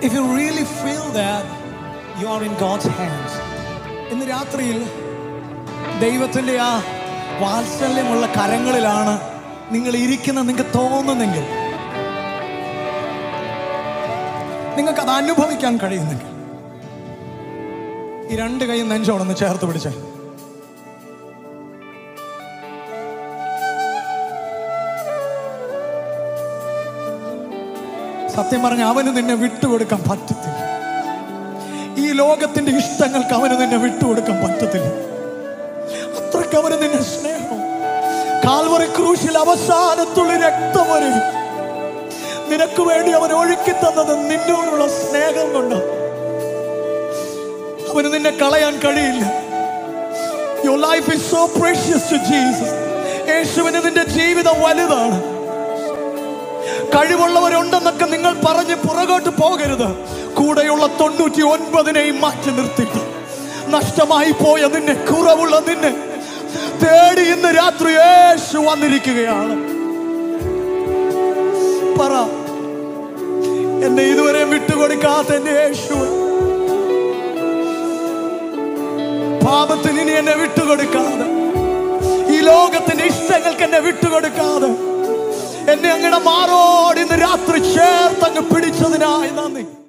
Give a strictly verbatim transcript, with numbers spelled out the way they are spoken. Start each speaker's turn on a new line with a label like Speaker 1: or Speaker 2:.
Speaker 1: If you really feel that you are in God's hands, ഇന്ന് രാത്രിയിൽ ദൈവത്തിൻ്റെ ആ വാത്സല്യമുള്ള കരങ്ങളിലാണ് നിങ്ങൾ ഇരിക്കുന്ന നിങ്ങൾക്ക് തോന്നുന്നെങ്കിൽ, നിങ്ങൾക്കത് അനുഭവിക്കാൻ കഴിയുന്നെങ്കിൽ, ഈ രണ്ട് കൈയും നെഞ്ചോടൊന്ന് ചേർത്ത് പിടിച്ചേ. സത്യം പറഞ്ഞ അവന് നിന്നെ വിട്ടുകൊടുക്കാൻ പറ്റത്തില്ല. ഈ ലോകത്തിന്റെ ഇഷ്ടങ്ങൾക്ക് അവന് നിന്നെ വിട്ടുകൊടുക്കാൻ പറ്റത്തില്ല. അത്രയ്ക്ക് അവന് നിന്നെ സ്നേഹം. കാൽവറി ക്രൂശിൽ അവസാനത്തുള്ള രക്തം വരെ നിനക്ക് വേണ്ടി അവൻ ഒഴുക്കി തന്നത് നിന്നോടുള്ള സ്നേഹം കൊണ്ട്. അവന് നിന്നെ കളയാൻ കഴിയില്ല. Your life is so precious to Jesus. യേശുവിന് നിന്റെ ജീവിതം വലുതാണ്. കഴിവുള്ളവരുണ്ടെന്നൊക്കെ നിങ്ങൾ പറഞ്ഞ് പുറകോട്ട് പോകരുത്. കൂടെയുള്ള തൊണ്ണൂറ്റി ഒൻപതിനെയും മാറ്റി നിർത്തിയിട്ട് നഷ്ടമായി പോയ നിന്നെ, കുറവുള്ള നിന്നെ തേടി ഇന്ന് രാത്രി യേശു വന്നിരിക്കുകയാണ്. പറ, എന്നെ ഇതുവരെ വിട്ടുകൊടുക്കാത്ത എന്റെ യേശു, പാപത്തിന് ഇനി എന്നെ വിട്ടുകൊടുക്കാതെ, ഈ ലോകത്തിന്റെ ഇഷ്ടങ്ങൾക്ക് എന്നെ വിട്ടുകൊടുക്കാതെ എന്നെ അങ്ങയുടെ മാറോട് ഇന്ന് രാത്രി ചേർത്തങ്ങ് പിടിച്ചതിനായി നന്ദി.